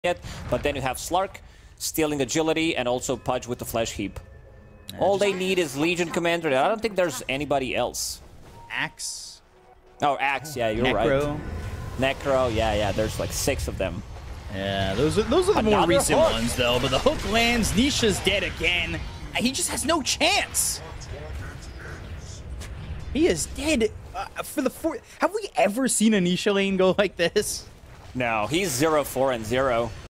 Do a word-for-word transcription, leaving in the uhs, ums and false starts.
yet, but then you have Slark stealing agility and also Pudge with the flesh heap. Yeah, all they need is Legion Commander. I don't think there's anybody else. Axe. Oh, Axe. Yeah, you're Necro. right. Necro. Yeah, yeah. There's like six of them. Yeah, those are those are the Another more recent hook. ones though. But the hook lands. Nisha's dead again. He just has no chance. He is dead uh, for the fourth. Have we ever seen a Nisha lane go like this? No, he's zero four and zero.